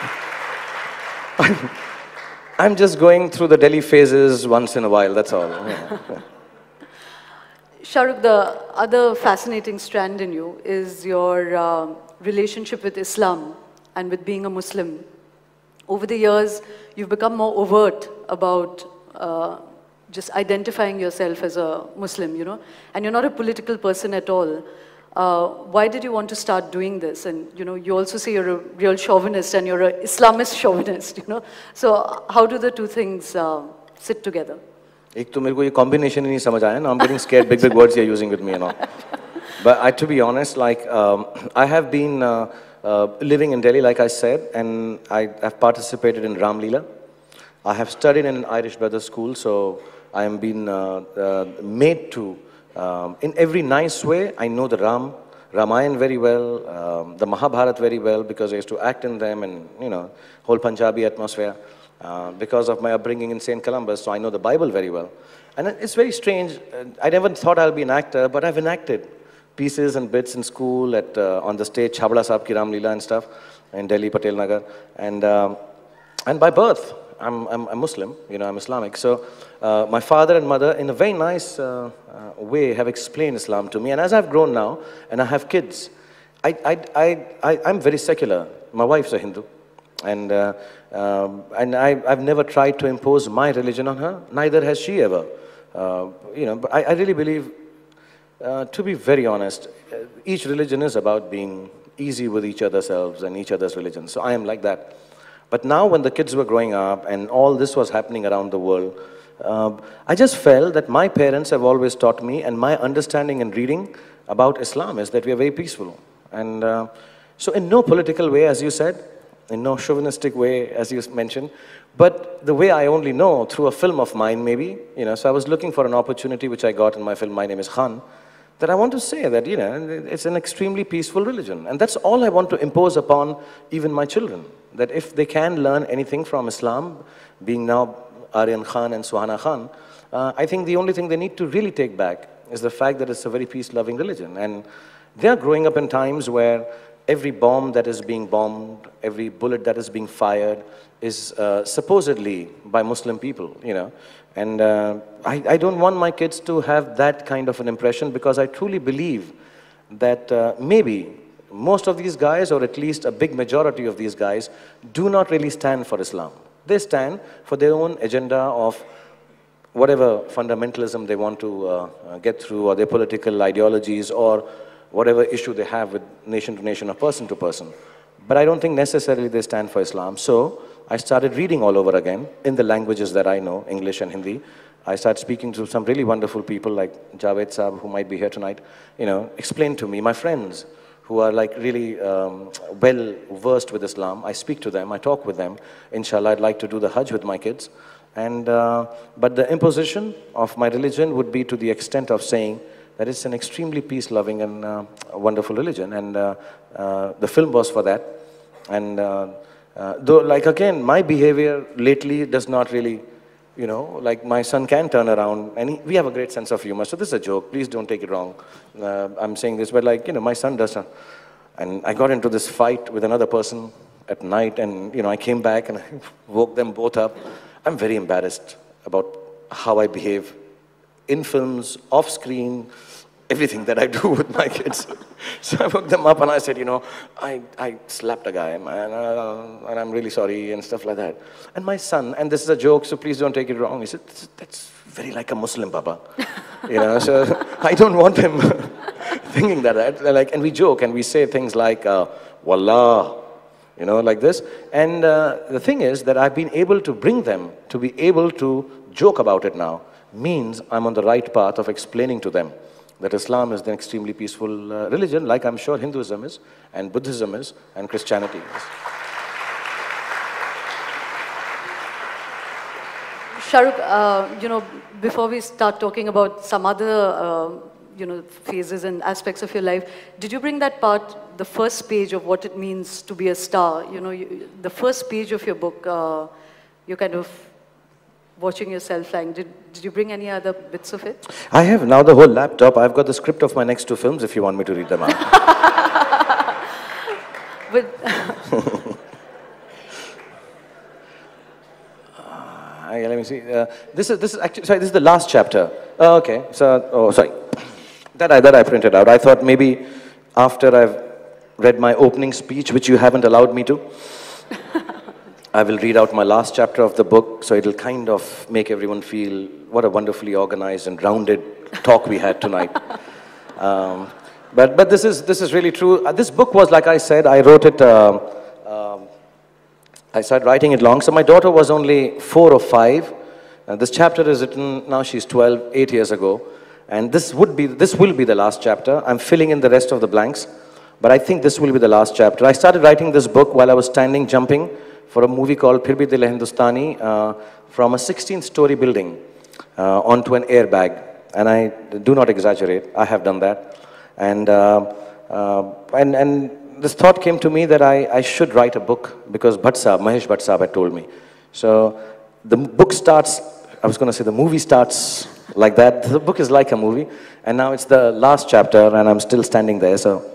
I'm, I'm just going through the Delhi phases once in a while, that's all. Yeah. Shah Rukh, the other fascinating strand in you is your uh, relationship with Islam and with being a Muslim. Over the years, you've become more overt about uh, just identifying yourself as a Muslim, you know, and you're not a political person at all. Uh, why did you want to start doing this? And, you know, you also say you're a real chauvinist and you're an Islamist chauvinist, you know. So how do the two things uh, sit together? एक तो मेरे को ये combination ही नहीं समझ आया ना. I'm getting scared. Big big words you're using with me and all. But I, to be honest, like um, I have been uh, uh, living in Delhi, like I said, and I have participated in Ram Leela. I have studied in an Irish Brothers school, so I am being uh, uh, made to, um, in every nice way. I know the Ram, Ramayan very well, um, the Mahabharat very well because I used to act in them, and you know, whole Punjabi atmosphere. Uh, because of my upbringing in Saint Columbus, so I know the Bible very well. And it's very strange. I never thought I'll be an actor, but I've enacted pieces and bits in school, at uh, on the stage, Chhabla Saab ki Ram Leela and stuff, in Delhi, Patel Nagar. And, um, and by birth, I'm, I'm, I'm Muslim, you know, I'm Islamic. So uh, my father and mother, in a very nice uh, uh, way, have explained Islam to me. And as I've grown now, and I have kids, I, I, I, I, I'm very secular. My wife's a Hindu. And, uh, um, and I, I've never tried to impose my religion on her, neither has she ever. Uh, you know, but I, I really believe, uh, to be very honest, each religion is about being easy with each other's selves and each other's religions. So I am like that. But now when the kids were growing up and all this was happening around the world, uh, I just felt that my parents have always taught me, and my understanding and reading about Islam is that we are very peaceful. And uh, so in no political way, as you said, in no chauvinistic way, as you mentioned, but the way I only know through a film of mine, maybe, you know, so I was looking for an opportunity which I got in my film, My Name is Khan, that I want to say that, you know, it's an extremely peaceful religion. And that's all I want to impose upon even my children, that if they can learn anything from Islam, being now Aryan Khan and Suhana Khan, uh, I think the only thing they need to really take back is the fact that it's a very peace-loving religion. And they are growing up in times where every bomb that is being bombed, every bullet that is being fired is uh, supposedly by Muslim people, you know. And uh, I, I don't want my kids to have that kind of an impression, because I truly believe that uh, maybe most of these guys, or at least a big majority of these guys, do not really stand for Islam. They stand for their own agenda of whatever fundamentalism they want to uh, uh, get through, or their political ideologies, or whatever issue they have with nation to nation or person to person. But I don't think necessarily they stand for Islam. So I started reading all over again in the languages that I know, English and Hindi. I started speaking to some really wonderful people like Javed Saab, who might be here tonight, you know, explain to me, my friends who are like really um, well versed with Islam. I speak to them, I talk with them. Inshallah, I'd like to do the Hajj with my kids. And, uh, but the imposition of my religion would be to the extent of saying that it's an extremely peace-loving and uh, wonderful religion. And uh, uh, the film was for that. And uh, uh, though, like again, my behavior lately does not really, you know, like my son can turn around, and he, we have a great sense of humor. So this is a joke, please don't take it wrong. Uh, I'm saying this, but like, you know, my son does. Uh, and I got into this fight with another person at night, and, you know, I came back and I woke them both up. I'm very embarrassed about how I behave in films, off screen, everything that I do with my kids. So I woke them up and I said, you know, I, I slapped a guy, man, uh, and I'm really sorry, and stuff like that. And my son, and this is a joke, so please don't take it wrong, he said, that's very like a Muslim, Baba. You know, so I don't want him thinking that, that. Like, and we joke and we say things like, uh, Wallah, you know, like this. And uh, the thing is that I've been able to bring them to be able to joke about it now, means I'm on the right path of explaining to them that Islam is an extremely peaceful uh, religion, like I'm sure Hinduism is, and Buddhism is, and Christianity is. Shahrukh, uh, you know, before we start talking about some other, uh, you know, phases and aspects of your life, did you bring that part, the first page of what it means to be a star? You know, you, the first page of your book, uh, you kind of watching yourself flying. Did, did you bring any other bits of it? I have now the whole laptop. I've got the script of my next two films if you want me to read them out. But uh, let me see. Uh, this is this is actually sorry. This is the last chapter. Oh, okay. So oh sorry. That I that I printed out. I thought maybe after I've read my opening speech, which you haven't allowed me to, I will read out my last chapter of the book, so it'll kind of make everyone feel what a wonderfully organized and rounded talk we had tonight. Um, but but this is this is really true. Uh, this book was, like I said, I wrote it. Uh, um, I started writing it long. So my daughter was only four or five. Uh, this chapter is written now. She's twelve, eight years ago, and this would be this will be the last chapter. I'm filling in the rest of the blanks, but I think this will be the last chapter. I started writing this book while I was standing jumping for a movie called Phir Bhi Dil Hai Hindustani uh, from a sixteenth story building uh, onto an airbag. And I do not exaggerate, I have done that. And, uh, uh, and, and this thought came to me that I, I should write a book because Bhatt Saab, Mahesh Bhatt Saab had told me. So the book starts, I was going to say the movie starts like that. The book is like a movie. And now it's the last chapter and I'm still standing there. So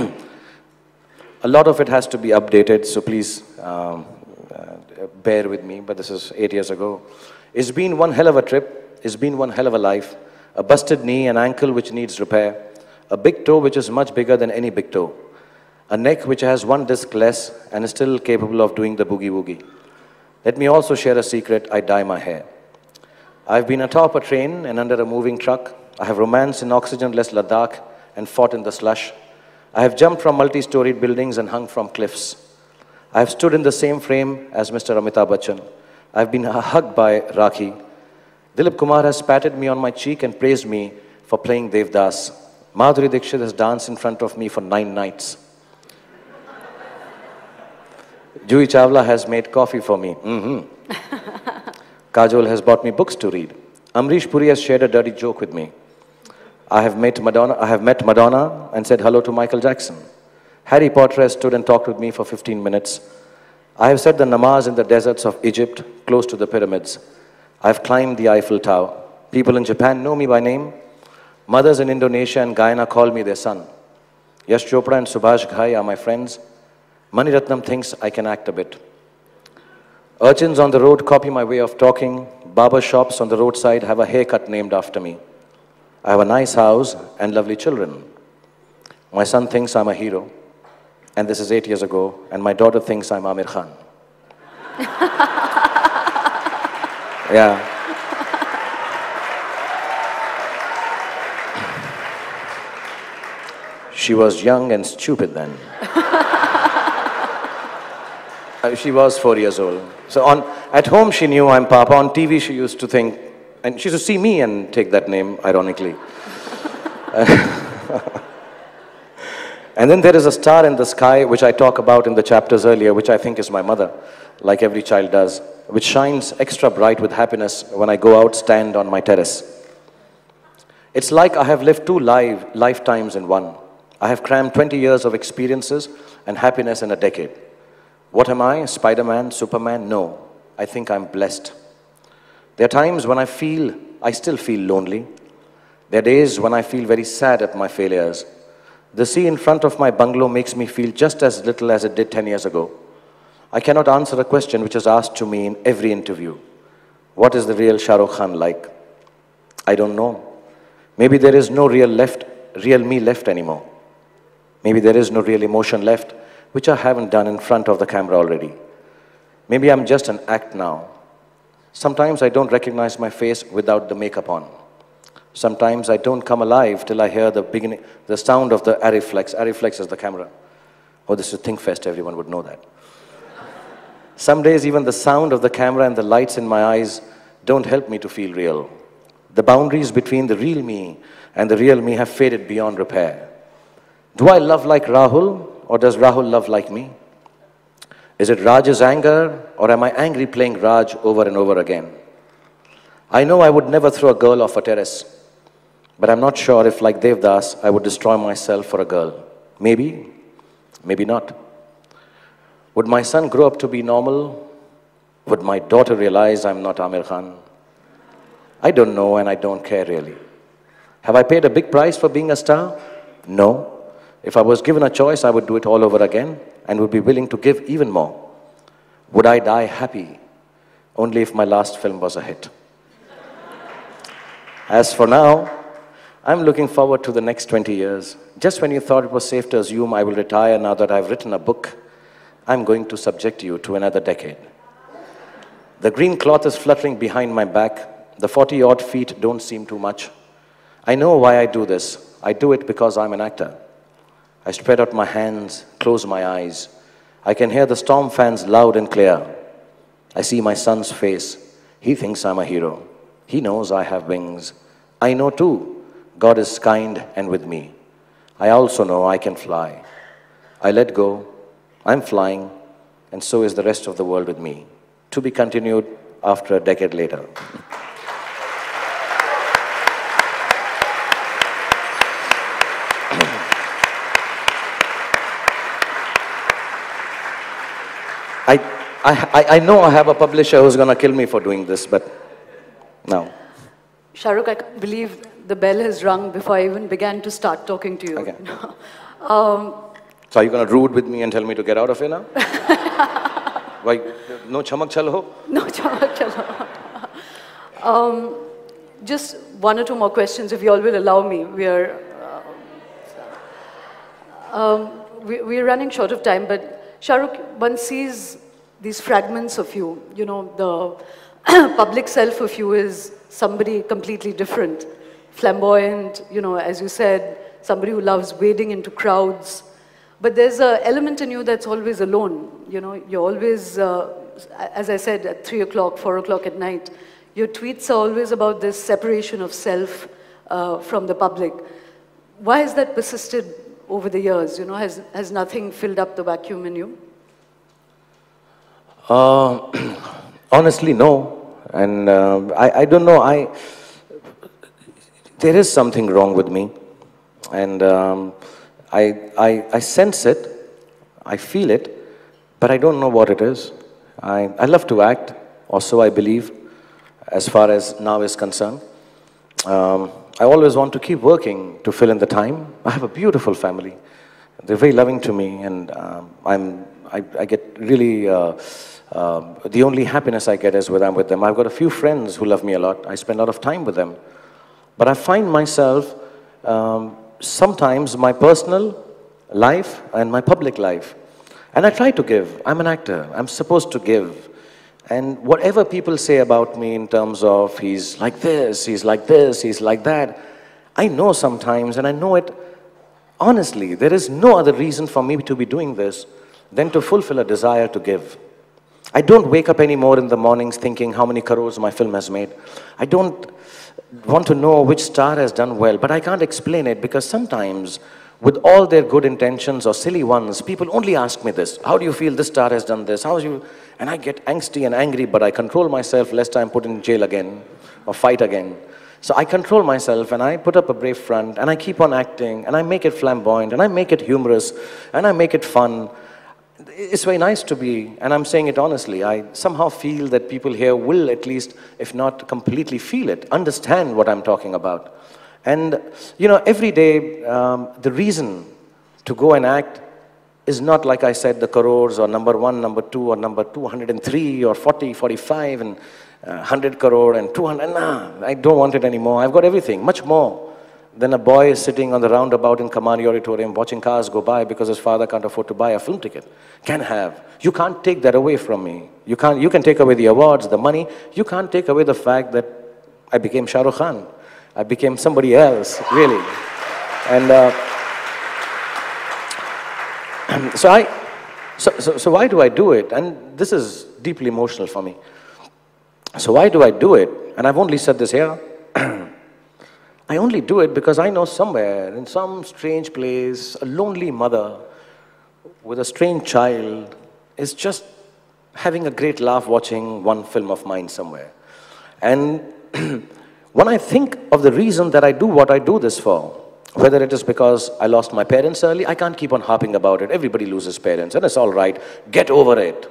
a lot of it has to be updated, so please um, uh, bear with me, but this is eight years ago. It's been one hell of a trip, it's been one hell of a life, a busted knee, an ankle which needs repair, a big toe which is much bigger than any big toe, a neck which has one disc less and is still capable of doing the boogie-woogie. Let me also share a secret, I dye my hair. I've been atop a train and under a moving truck. I have romanced in oxygen-less Ladakh and fought in the slush. I have jumped from multi-storied buildings and hung from cliffs. I have stood in the same frame as Mister Amitabh Bachchan. I have been hugged by Rakhi. Dilip Kumar has patted me on my cheek and praised me for playing Devdas. Madhuri Dixit has danced in front of me for nine nights. Juhi Chawla has made coffee for me. Mm-hmm. Kajol has bought me books to read. Amrish Puri has shared a dirty joke with me. I have met Madonna, I have met Madonna and said hello to Michael Jackson. Harry Potter has stood and talked with me for fifteen minutes. I have said the namaz in the deserts of Egypt, close to the pyramids. I have climbed the Eiffel Tower. People in Japan know me by name. Mothers in Indonesia and Guyana call me their son. Yash Chopra and Subhash Ghai are my friends. Mani Ratnam thinks I can act a bit. Urchins on the road copy my way of talking. Barber shops on the roadside have a haircut named after me. I have a nice house and lovely children. My son thinks I'm a hero. And this is eight years ago. And my daughter thinks I'm Amir Khan. Yeah. She was young and stupid then. She was four years old. So on, at home she knew I'm Papa. On T V she used to think, and she used to see me and take that name, ironically. And then there is a star in the sky, which I talk about in the chapters earlier, which I think is my mother, like every child does, which shines extra bright with happiness when I go out, stand on my terrace. It's like I have lived two live, lifetimes in one. I have crammed twenty years of experiences and happiness in a decade. What am I? Spider-Man? Superman? No. I think I'm blessed. There are times when I feel, I still feel lonely. There are days when I feel very sad at my failures. The sea in front of my bungalow makes me feel just as little as it did ten years ago. I cannot answer a question which is asked to me in every interview. What is the real Shah Rukh Khan like? I don't know. Maybe there is no real left, real me left anymore. Maybe there is no real emotion left, which I haven't done in front of the camera already. Maybe I'm just an act now. Sometimes I don't recognize my face without the makeup on. Sometimes I don't come alive till I hear the beginning, the sound of the Ariflex. Ariflex is the camera. Oh, this is ThinkFest, everyone would know that. Some days even the sound of the camera and the lights in my eyes don't help me to feel real. The boundaries between the real me and the real me have faded beyond repair. Do I love like Rahul, or does Rahul love like me? Is it Raj's anger, or am I angry playing Raj over and over again? I know I would never throw a girl off a terrace, but I'm not sure if, like Devdas, I would destroy myself for a girl. Maybe, maybe not. Would my son grow up to be normal? Would my daughter realize I'm not Amir Khan? I don't know, and I don't care really. Have I paid a big price for being a star? No. If I was given a choice, I would do it all over again and would be willing to give even more. Would I die happy? Only if my last film was a hit. As for now, I'm looking forward to the next twenty years. Just when you thought it was safe to assume I will retire now that I've written a book, I'm going to subject you to another decade. The green cloth is fluttering behind my back. The forty-odd feet don't seem too much. I know why I do this. I do it because I'm an actor. I spread out my hands, close my eyes. I can hear the storm fans loud and clear. I see my son's face. He thinks I'm a hero. He knows I have wings. I know too, God is kind and with me. I also know I can fly. I let go. I'm flying, and so is the rest of the world with me. To be continued after a decade later. I, I, I know I have a publisher who's going to kill me for doing this, but no. Shahrukh, I can't believe the bell has rung before I even began to start talking to you. Okay. um, so are you going to rude with me and tell me to get out of here now? Why? No chamak chal ho? No chamak chal ho. um, just one or two more questions, if you all will allow me. We are, uh, um, we, we're running short of time, but Shahrukh, one sees these fragments of you. You know, the public self of you is somebody completely different. Flamboyant, you know, as you said, somebody who loves wading into crowds. But there's an element in you that's always alone. You know, you're always, uh, as I said, at three o'clock, four o'clock at night, your tweets are always about this separation of self uh, from the public. Why has that persisted over the years? You know, has, has nothing filled up the vacuum in you? Uh, honestly, no. And uh, I, I don't know, I, there is something wrong with me. And um, I, I, I sense it, I feel it, but I don't know what it is. I, I love to act, or so I believe, as far as now is concerned. Um, I always want to keep working to fill in the time. I have a beautiful family. They're very loving to me, and um, I'm, I, I get really, uh, uh, the only happiness I get is when I'm with them. I've got a few friends who love me a lot. I spend a lot of time with them. But I find myself, um, sometimes my personal life and my public life. And I try to give. I'm an actor. I'm supposed to give. And whatever people say about me in terms of he's like this, he's like this, he's like that, I know sometimes, and I know it honestly, there is no other reason for me to be doing this than to fulfill a desire to give. I don't wake up anymore in the mornings thinking how many crores my film has made. I don't want to know which star has done well, but I can't explain it because sometimes, with all their good intentions or silly ones, people only ask me this, how do you feel this star has done this? How you? And I get angsty and angry, but I control myself lest I'm put in jail again or fight again. So I control myself and I put up a brave front and I keep on acting and I make it flamboyant and I make it humorous and I make it fun. It's very nice to be, and I'm saying it honestly, I somehow feel that people here will at least, if not completely feel it, understand what I'm talking about. And, you know, every day, um, the reason to go and act is not, like I said, the crores or number one, number two, or number two hundred three, or forty, forty-five, and uh, one hundred crore, and two hundred. Nah, I don't want it anymore. I've got everything, much more than a boy sitting on the roundabout in Kamari Auditorium watching cars go by because his father can't afford to buy a film ticket. Can have. You can't take that away from me. You can't, you can take away the awards, the money. You can't take away the fact that I became Shah Rukh Khan. I became somebody else, really. And uh, so I, so, so, so why do I do it? And this is deeply emotional for me. So why do I do it? And I've only said this here. I only do it because I know somewhere, in some strange place, a lonely mother with a strange child is just having a great laugh watching one film of mine somewhere. And when I think of the reason that I do what I do this for, whether it is because I lost my parents early, I can't keep on harping about it. Everybody loses parents, and it's all right. Get over it.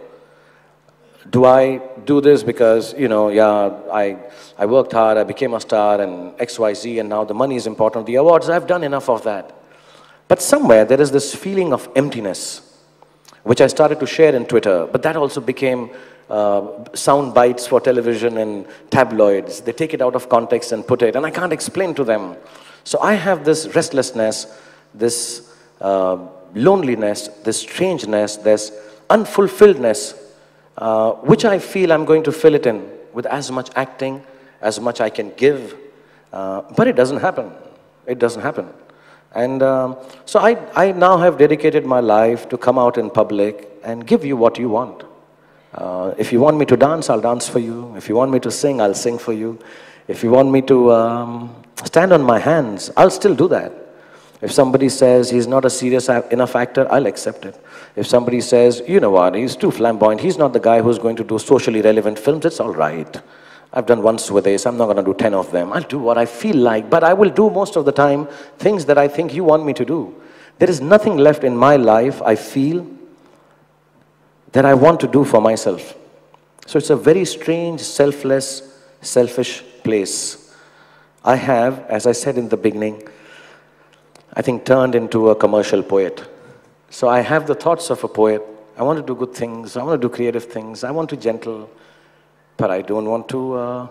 Do I do this because, you know, yeah, I, I worked hard, I became a star, and X, Y, Z, and now the money is important, the awards, I've done enough of that. But somewhere there is this feeling of emptiness, which I started to share in Twitter, but that also became uh, sound bites for television and tabloids. They take it out of context and put it, and I can't explain to them. So I have this restlessness, this uh, loneliness, this strangeness, this unfulfilledness, uh, which I feel I'm going to fill it in with as much acting, as much I can give. Uh, but it doesn't happen. It doesn't happen. And um, so I, I now have dedicated my life to come out in public and give you what you want. Uh, if you want me to dance, I'll dance for you. If you want me to sing, I'll sing for you. If you want me to um, stand on my hands, I'll still do that. If somebody says he's not a serious enough actor, I'll accept it. If somebody says, you know what, he's too flamboyant, he's not the guy who's going to do socially relevant films, it's all right. I've done one Swades, I'm not going to do ten of them. I'll do what I feel like, but I will do most of the time things that I think you want me to do. There is nothing left in my life, I feel, that I want to do for myself. So it's a very strange, selfless, selfish place. I have, as I said in the beginning, I think turned into a commercial poet. So I have the thoughts of a poet. I want to do good things, I want to do creative things, I want to gentle, but I don't want to, uh,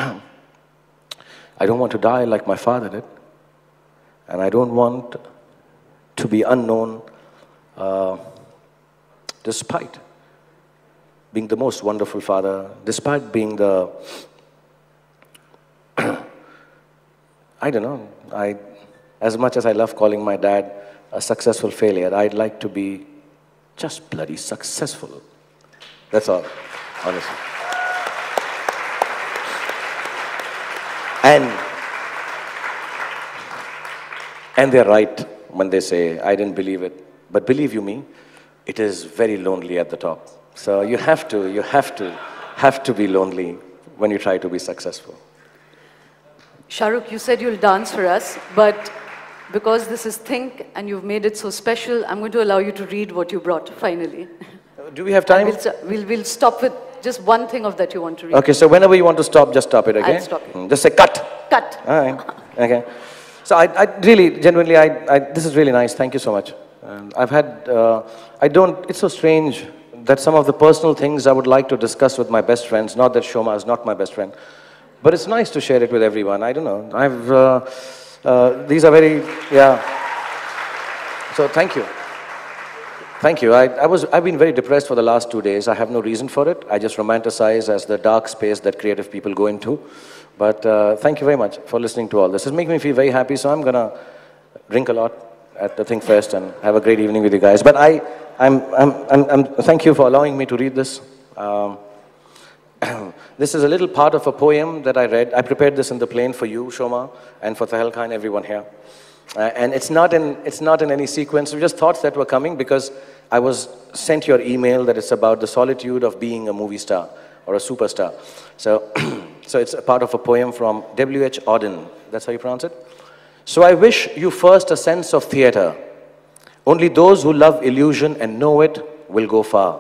I don't want to die like my father did. And I don't want to be unknown uh, despite being the most wonderful father, despite being the, I don't know, I, as much as I love calling my dad a successful failure, I'd like to be just bloody successful. That's all, honestly. And, and they're right when they say, I didn't believe it. But believe you me, it is very lonely at the top. So you have to, you have to, have to be lonely when you try to be successful. Shahrukh, you said you'll dance for us, but because this is Think and you've made it so special, I'm going to allow you to read what you brought, finally. Do we have time? We'll, we'll, we'll stop with just one thing of that you want to read. Okay, so whenever you want to stop, just stop it, okay? I'll stop you. Just say cut. Cut. All right, okay. So I, I really, genuinely, I, I, this is really nice. Thank you so much. Um, I've had, uh, I don't, it's so strange that some of the personal things I would like to discuss with my best friends, not that Shoma is not my best friend, but it's nice to share it with everyone. I don't know. I've, uh, uh, these are very, yeah. So thank you. Thank you. I, I was, I've been very depressed for the last two days. I have no reason for it. I just romanticize as the dark space that creative people go into. But uh, thank you very much for listening to all this. It's making me feel very happy, so I'm going to drink a lot at the Think Fest and have a great evening with you guys. But I, I'm, I'm, I'm, I'm, thank you for allowing me to read this. Um, this is a little part of a poem that I read. I prepared this in the plane for you, Shoma, and for Tahel Khan, everyone here. Uh, and it's not, in, it's not in any sequence. We just thoughts that were coming because I was sent your email that it's about the solitude of being a movie star or a superstar. So, so it's a part of a poem from W H Auden. That's how you pronounce it? So I wish you first a sense of theater. Only those who love illusion and know it will go far.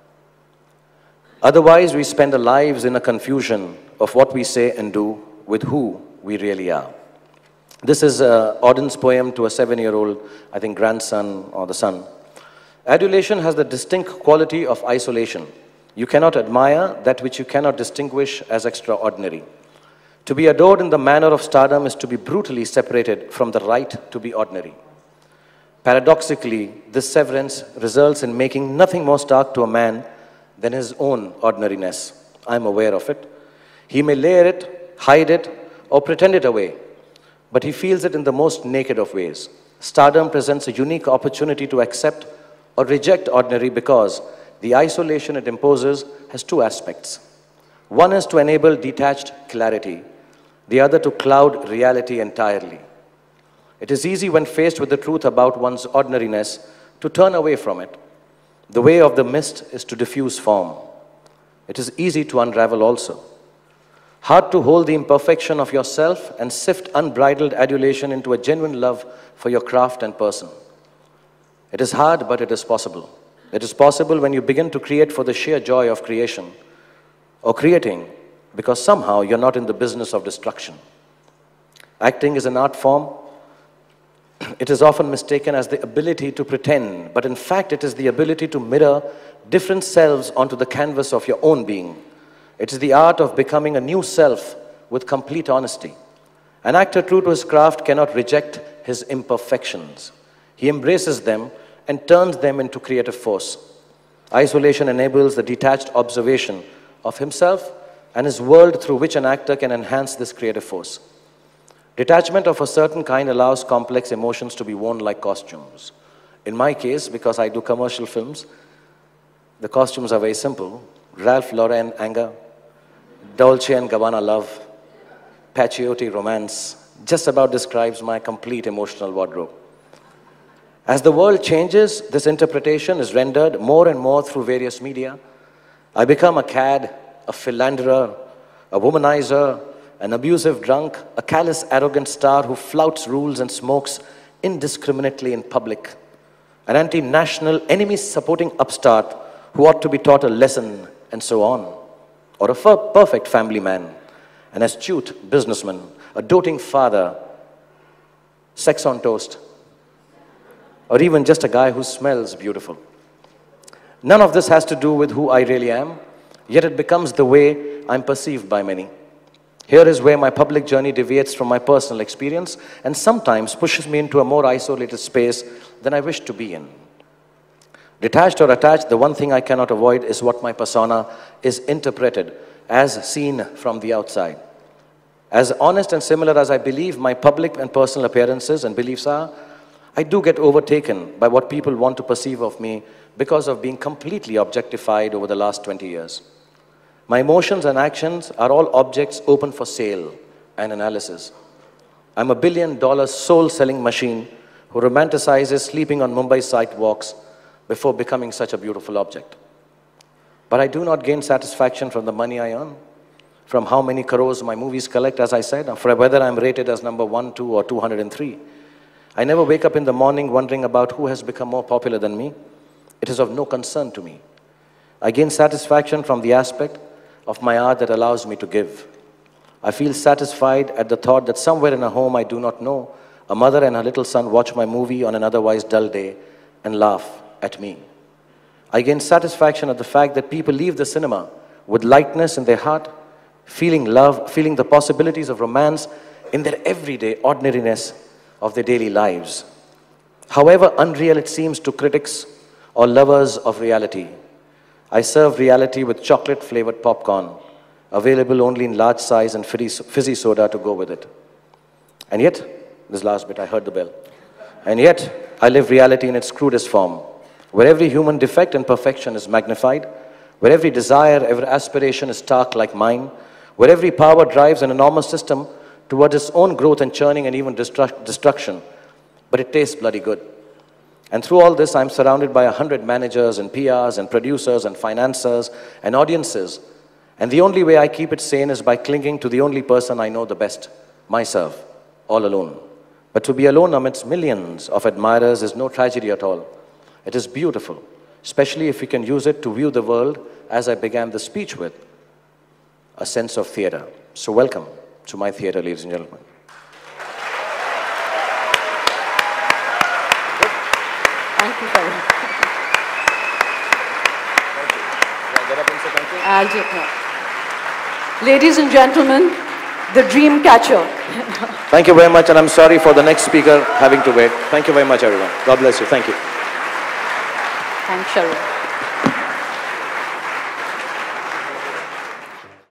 Otherwise, we spend our lives in a confusion of what we say and do with who we really are. This is uh, Auden's poem to a seven-year-old, I think, grandson or the son. Adulation has the distinct quality of isolation. You cannot admire that which you cannot distinguish as extraordinary. To be adored in the manner of stardom is to be brutally separated from the right to be ordinary. Paradoxically, this severance results in making nothing more stark to a man than his own ordinariness. I am aware of it. He may layer it, hide it, or pretend it away, but he feels it in the most naked of ways. Stardom presents a unique opportunity to accept or reject ordinary because the isolation it imposes has two aspects. One is to enable detached clarity, the other to cloud reality entirely. It is easy when faced with the truth about one's ordinariness to turn away from it. The way of the mist is to diffuse form. It is easy to unravel also. Hard to hold the imperfection of yourself and sift unbridled adulation into a genuine love for your craft and person. It is hard, but it is possible. It is possible when you begin to create for the sheer joy of creation, or creating because somehow you're not in the business of destruction. Acting is an art form. It is often mistaken as the ability to pretend, but in fact it is the ability to mirror different selves onto the canvas of your own being. It is the art of becoming a new self with complete honesty. An actor true to his craft cannot reject his imperfections. He embraces them and turns them into creative force. Isolation enables the detached observation of himself and his world through which an actor can enhance this creative force. Detachment of a certain kind allows complex emotions to be worn like costumes. In my case, because I do commercial films, the costumes are very simple. Ralph Lauren anger, Dolce and Gabbana love, Pacioti romance, just about describes my complete emotional wardrobe. As the world changes, this interpretation is rendered more and more through various media. I become a cad, a philanderer, a womanizer, an abusive drunk, a callous, arrogant star who flouts rules and smokes indiscriminately in public, an anti-national, enemy-supporting upstart who ought to be taught a lesson, and so on, or a perfect family man, an astute businessman, a doting father, sex on toast, or even just a guy who smells beautiful. None of this has to do with who I really am, yet it becomes the way I'm perceived by many. Here is where my public journey deviates from my personal experience and sometimes pushes me into a more isolated space than I wish to be in. Detached or attached, the one thing I cannot avoid is what my persona is interpreted as seen from the outside. As honest and similar as I believe my public and personal appearances and beliefs are, I do get overtaken by what people want to perceive of me because of being completely objectified over the last twenty years. My emotions and actions are all objects open for sale and analysis. I'm a billion-dollar soul-selling machine who romanticizes sleeping on Mumbai sidewalks before becoming such a beautiful object. But I do not gain satisfaction from the money I earn, from how many crores my movies collect, as I said, or for whether I'm rated as number one, two, or two hundred three. I never wake up in the morning wondering about who has become more popular than me. It is of no concern to me. I gain satisfaction from the aspect of my art that allows me to give. I feel satisfied at the thought that somewhere in a home I do not know, a mother and her little son watch my movie on an otherwise dull day and laugh at me. I gain satisfaction at the fact that people leave the cinema with lightness in their heart, feeling love, feeling the possibilities of romance in their everyday ordinariness of their daily lives. However unreal it seems to critics or lovers of reality, I serve reality with chocolate-flavored popcorn, available only in large size and fizzy soda to go with it. And yet, this last bit, I heard the bell. And yet, I live reality in its crudest form, where every human defect and perfection is magnified, where every desire, every aspiration is stark like mine, where every power drives an enormous system towards its own growth and churning and even destru- destruction. But it tastes bloody good. And through all this, I'm surrounded by a hundred managers and P Rs and producers and financiers and audiences. And the only way I keep it sane is by clinging to the only person I know the best, myself, all alone. But to be alone amidst millions of admirers is no tragedy at all. It is beautiful, especially if we can use it to view the world as I began the speech with, a sense of theater. So welcome to my theater, ladies and gentlemen. Thank you, Shahrukh. I'll just, no. Ladies and gentlemen, the dream catcher. Thank you very much, and I'm sorry for the next speaker having to wait. Thank you very much, everyone. God bless you. Thank you. Thanks, Shahrukh.